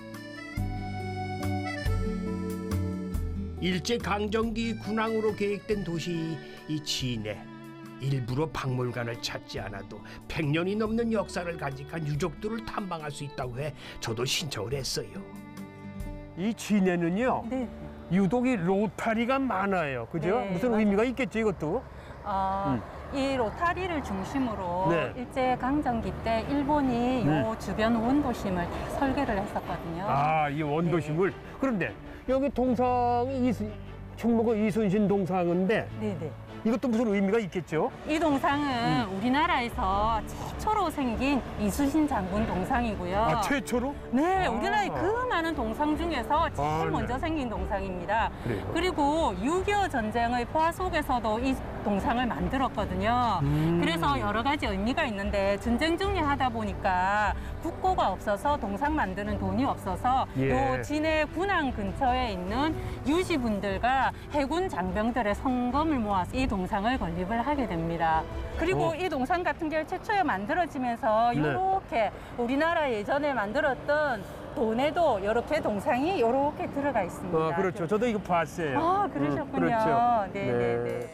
S1: 일제강점기 군항으로 계획된 도시 이 진해. 일부러 박물관을 찾지 않아도 백 년이 넘는 역사를 간직한 유적들을 탐방할 수 있다고 해 저도 신청을 했어요.
S2: 이 진해는요.
S18: 네.
S2: 유독 이 로타리가 많아요. 그죠?
S18: 네,
S2: 무슨
S18: 맞아요.
S2: 의미가 있겠죠, 이것도?
S18: 어, 이 로타리를 중심으로
S2: 네.
S18: 일제강점기 때 일본이 요
S2: 네.
S18: 주변 원도심을 다 설계를 했었거든요.
S2: 아, 이 원도심을. 그런데 여기 동상이 이순, 충무고 이순신 동상인데
S18: 네네.
S2: 이것도 무슨 의미가 있겠죠?
S18: 이 동상은 음. 우리나라에서 최초로 생긴 이순신 장군 동상이고요.
S2: 아, 최초로?
S18: 네,
S2: 아.
S18: 우리나라의 그 많은 동상 중에서 제일
S2: 아,
S18: 먼저
S2: 네.
S18: 생긴 동상입니다.
S2: 그래요?
S18: 그리고 육이오 전쟁의 포화 속에서도 이 동상을 만들었거든요.
S2: 음.
S18: 그래서 여러 가지 의미가 있는데 전쟁 중에 하다 보니까 국고가 없어서 동상 만드는 돈이 없어서
S2: 예.
S18: 요 진해 군항 근처에 있는 유지분들과 해군 장병들의 성금을 모아서 이 동상을 건립을 하게 됩니다. 그리고
S2: 어.
S18: 이 동상 같은 경우 최초에 만들어지면서
S2: 네.
S18: 이렇게 우리나라 예전에 만들었던 돈에도 이렇게 동상이 이렇게 들어가 있습니다.
S2: 아, 그렇죠. 저도 이거 봤어요.
S18: 아, 그러셨군요.
S2: 음, 그렇죠.
S18: 네, 네, 네.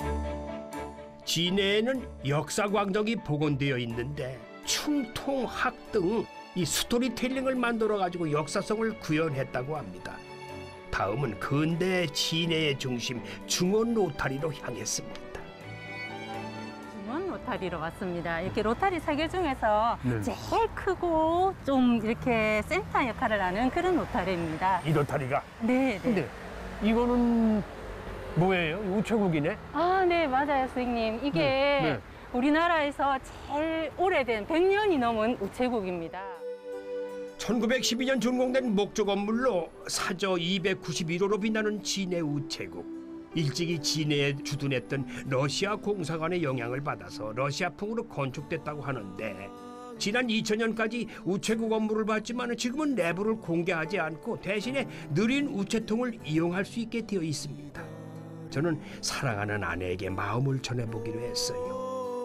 S1: 진해에는 역사광적이 복원되어 있는데 충통, 학 등 이 스토리텔링을 만들어가지고 역사성을 구현했다고 합니다. 다음은 근대 진해의 중심 중원 로타리로 향했습니다.
S18: 중원 로타리로 왔습니다. 이렇게 로타리 세 개 중에서
S2: 네.
S18: 제일 크고 좀 이렇게 센터 역할을 하는 그런 로타리입니다.
S2: 이 로타리가?
S18: 네, 네.
S2: 근데 이거는 뭐예요? 우체국이네?
S18: 아, 네, 맞아요, 선생님. 이게
S2: 네, 네.
S18: 우리나라에서 제일 오래된 백 년이 넘은 우체국입니다.
S1: 천구백십이 년 준공된 목조 건물로 사저 이백구십일 호로 빛나는 진해 우체국. 일찍이 진해에 주둔했던 러시아 공사관의 영향을 받아서 러시아풍으로 건축됐다고 하는데 지난 이천 년까지 우체국 업무를 받지만 지금은 내부를 공개하지 않고 대신에 느린 우체통을 이용할 수 있게 되어 있습니다. 저는 사랑하는 아내에게 마음을 전해보기로 했어요.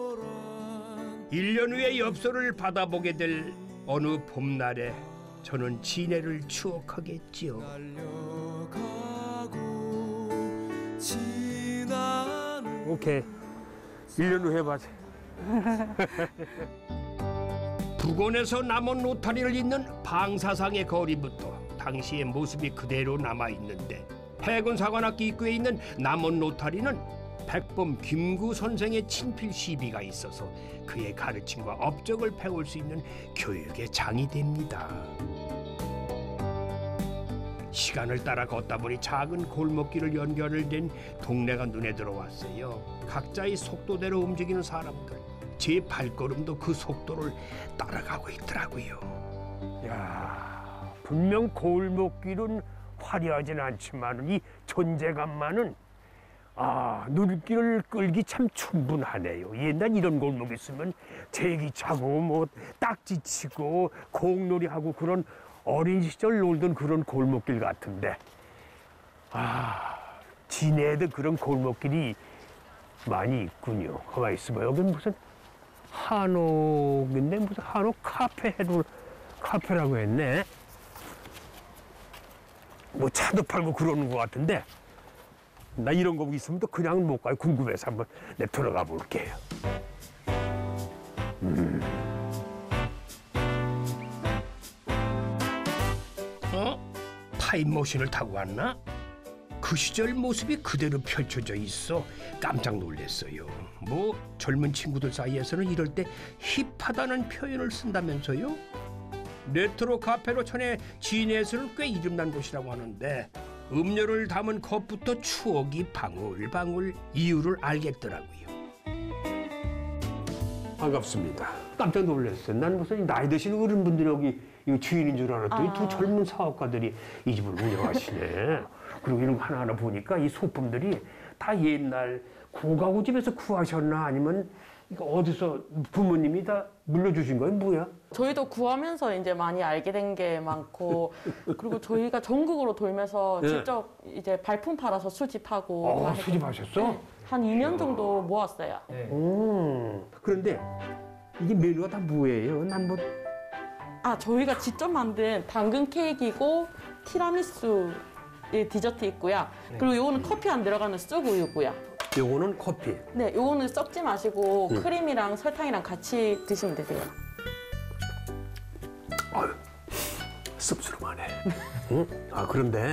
S1: 일 년 후에 엽서를 받아보게 될 어느 봄날에 저는 진해를 추억하겠지요.
S2: 오케이. 일 년 후에 봐자.
S1: 북원에서 남원 로타리를 잇는 방사상의 거리부터 당시의 모습이 그대로 남아있는데 해군사관학교 입구에 있는 남원 로타리는 백범 김구 선생의 친필 시비가 있어서 그의 가르침과 업적을 배울 수 있는 교육의 장이 됩니다. 시간을 따라 걷다 보니 작은 골목길을 연결된 동네가 눈에 들어왔어요. 각자의 속도대로 움직이는 사람들. 제 발걸음도 그 속도를 따라가고 있더라고요.
S2: 야, 분명 골목길은 화려하진 않지만 이 존재감만은 아, 눈길을 끌기 참 충분하네요. 옛날 이런 골목 있으면 제기 차고 뭐 딱지 치고 공놀이하고 그런 어린 시절 놀던 그런 골목길 같은데 아, 진해에도 그런 골목길이 많이 있군요. 가만히 있어봐. 여긴 무슨 한옥인데 무슨 한옥 카페로 카페라고 했네. 뭐 차도 팔고 그러는 것 같은데 나 이런 거 있으면 또 그냥 못 가요. 궁금해서 한번 내 들어가 볼게요. 음.
S1: 어? 타임머신을 타고 왔나? 그 시절 모습이 그대로 펼쳐져 있어 깜짝 놀랐어요. 뭐 젊은 친구들 사이에서는 이럴 때 힙하다는 표현을 쓴다면서요? 레트로 카페로 전해 진해에서는 꽤 이름난 곳이라고 하는데 음료를 담은 컵부터 추억이 방울방울 이유를 알겠더라고요.
S2: 반갑습니다. 깜짝 놀랐어요. 난 무슨 나이 드신 어른분들이 여기 이 주인인 줄 알았더니
S18: 아.
S2: 두 젊은 사업가들이 이 집을 운영하시네. 그리고 이런 거 하나하나 보니까 이 소품들이 다 옛날 고가구 집에서 구하셨나 아니면 이거 어디서 부모님이 다 물려주신 거예요? 뭐야?
S19: 저희도 구하면서 이제 많이 알게 된 게 많고 그리고 저희가 전국으로 돌면서
S2: 네.
S19: 직접 이제 발품 팔아서 수집하고
S2: 어,
S19: 다 했거든요.
S2: 수집하셨어?
S19: 네. 한 이 년 정도 모았어요.
S2: 음. 그런데 이게 메뉴가 다 뭐예요? 난 뭐
S19: 아, 저희가 직접 만든 당근 케이크이고 티라미수 디저트 있고요. 그리고 요거는 커피 안 들어가는 쑥우유고요.
S2: 요거는 커피.
S19: 네, 요거는 섞지 마시고
S2: 음.
S19: 크림이랑 설탕이랑 같이 드시면 되세요.
S2: 아유, 씁쓸하네. 응? 아, 그런데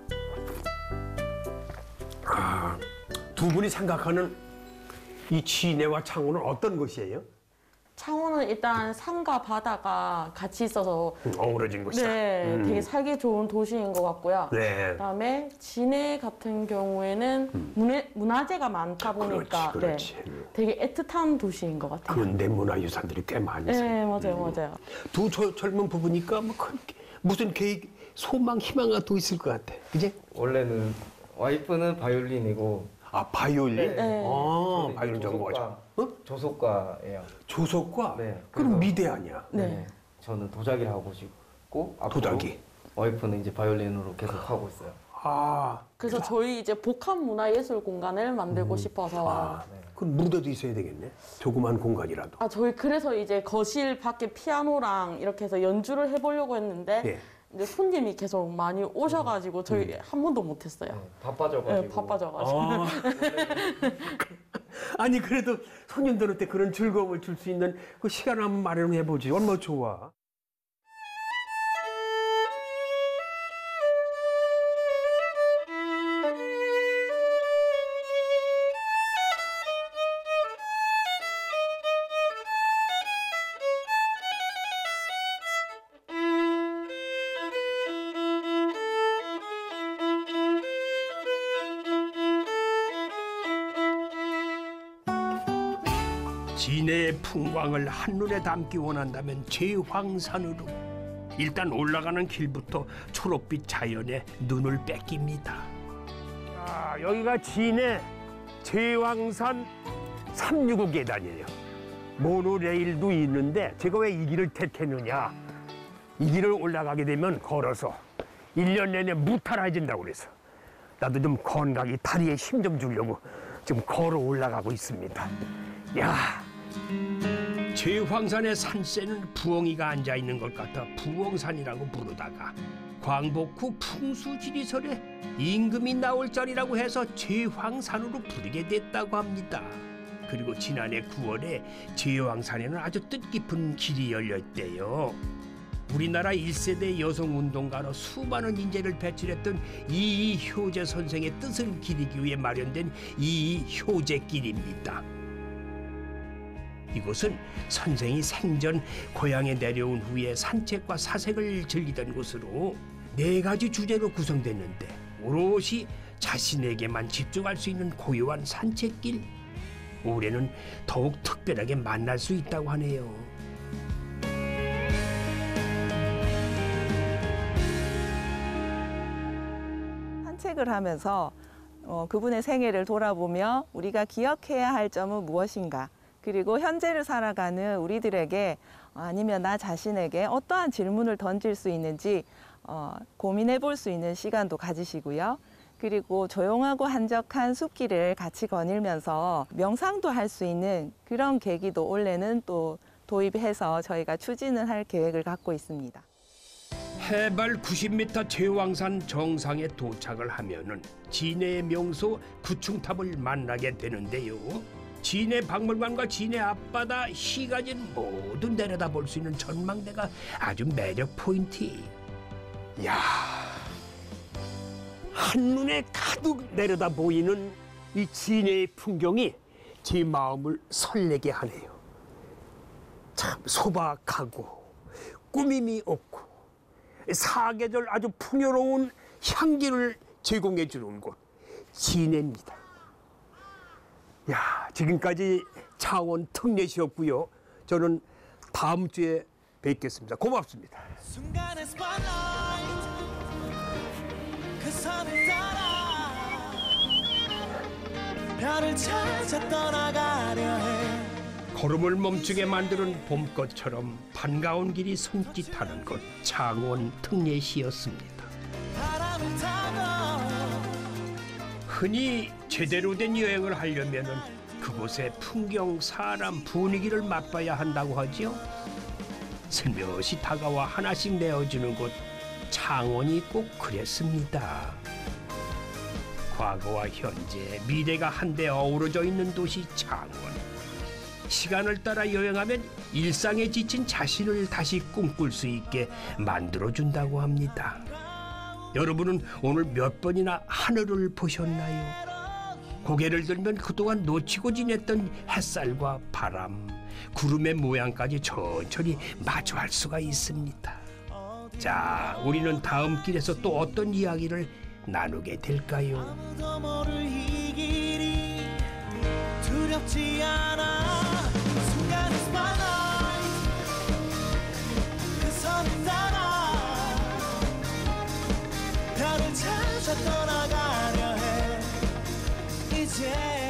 S2: 아, 두 분이 생각하는 이 진해와 창원은 어떤 것이에요?
S19: 창원은 일단 산과 바다가 같이 있어서
S2: 어우러진 곳이다.
S19: 네,
S2: 음.
S19: 되게 살기 좋은 도시인 것 같고요.
S2: 네.
S19: 그다음에 진해 같은 경우에는
S2: 음.
S19: 문해, 문화재가 많다 보니까
S2: 그렇지, 그렇지.
S19: 네, 되게 애틋한 도시인 것 같아요.
S2: 근대 문화유산들이 꽤 많이 있어요.
S19: 네, 맞아요, 맞아요.
S2: 두 저, 젊은 부부니까 뭐 그렇게 무슨 계획, 소망, 희망이 또 있을 것 같아. 그지?
S20: 원래는 와이프는 바이올린이고.
S2: 아, 바이올린?
S20: 네.
S2: 네. 아, 바이올린 전공하죠.
S20: 어? 조속과예요.
S2: 조속과?
S20: 네.
S2: 그럼 미대 아니야?
S20: 네. 저는 도자기를 하고 싶고 앞으로
S2: 도자기.
S20: 와이프는 이제 바이올린으로 계속 하고 있어요.
S2: 아.
S19: 그래서 저희 이제 복합 문화예술 공간을 만들고
S2: 음.
S19: 싶어서.
S2: 아, 그럼 무대도 있어야 되겠네. 조그만 공간이라도.
S19: 아, 저희 그래서 이제 거실 밖에 피아노랑 이렇게 해서 연주를 해보려고 했는데
S2: 예.
S19: 이제 손님이 계속 많이 오셔가지고 저희 한 번도 못했어요.
S20: 네, 바빠져가지고.
S19: 네, 바빠져가지고.
S2: 아. 아니 그래도 손님들한테 그런 즐거움을 줄 수 있는 그 시간 한번 마련해 보지. 얼마나 좋아. 진해의 풍광을 한눈에 담기 원한다면 제황산으로. 일단 올라가는 길부터 초록빛 자연에 눈을 뺏깁니다. 자, 여기가 진해 제황산 삼백육십오 계단이에요. 모노레일도 있는데 제가 왜 이 길을 택했느냐. 이 길을 올라가게 되면 걸어서 일 년 내내 무탈해진다고 그래서 나도 좀 건강히 다리에 힘 좀 주려고 지금 걸어 올라가고 있습니다. 야, 제황산의 산세는 부엉이가 앉아있는 것 같아 부엉산이라고 부르다가 광복 후 풍수지리설에 임금이 나올 자리라고 해서 제황산으로 부르게 됐다고 합니다. 그리고 지난해 구월에 제황산에는 아주 뜻깊은 길이 열렸대요. 우리나라 일 세대 여성운동가로 수많은 인재를 배출했던 이이효재 선생의 뜻을 기리기 위해 마련된 이이효재길입니다. 이곳은 선생이 생전 고향에 내려온 후에 산책과 사색을 즐기던 곳으로 네 가지 주제로 구성됐는데 오롯이 자신에게만 집중할 수 있는 고요한 산책길. 올해는 더욱 특별하게 만날 수 있다고 하네요.
S21: 산책을 하면서 어, 그분의 생애를 돌아보며 우리가 기억해야 할 점은 무엇인가, 그리고 현재를 살아가는 우리들에게 아니면 나 자신에게 어떠한 질문을 던질 수 있는지 어, 고민해 볼 수 있는 시간도 가지시고요. 그리고 조용하고 한적한 숲길을 같이 거닐면서 명상도 할 수 있는 그런 계기도 올해는 또 도입해서 저희가 추진을 할 계획을 갖고 있습니다.
S1: 해발 구십 미터 제황산 정상에 도착을 하면은 진해의 명소 구충탑을 만나게 되는데요. 진해 박물관과 진해 앞바다 시가진 모두 내려다볼 수 있는 전망대가 아주 매력 포인트. 야, 한눈에 가득 내려다 보이는 이 진해의 풍경이 제 마음을 설레게 하네요. 참 소박하고 꾸밈이 없고 사계절 아주 풍요로운 향기를 제공해 주는 곳 진해입니다. 야, 지금까지 창원 특례시였고요. 저는 다음 주에 뵙겠습니다. 고맙습니다.
S14: 순간의 스팟라이트 그 선을 따라 별을 찾아 떠나가려 해.
S1: 걸음을 멈추게 만드는 봄꽃처럼 반가운 길이 손짓하는 곳 창원 특례시였습니다.
S14: 바람을 타고
S1: 흔히 제대로 된 여행을 하려면은 그곳의 풍경, 사람, 분위기를 맛봐야 한다고 하지요. 슬며시 다가와 하나씩 내어주는 곳 창원이 꼭 그랬습니다. 과거와 현재, 미래가 한데 어우러져 있는 도시 창원. 시간을 따라 여행하면 일상에 지친 자신을 다시 꿈꿀 수 있게 만들어준다고 합니다. 여러분은 오늘 몇 번이나 하늘을 보셨나요? 고개를 들면 그동안 놓치고 지냈던 햇살과 바람, 구름의 모양까지 천천히 마주할 수가 있습니다. 자, 우리는 다음 길에서 또 어떤 이야기를 나누게 될까요?
S14: 아무도 모를 이 길이 두렵지 않아. 순간의 spotlight 그 선을 따라 별을 찾아 떠나가려 해. 이제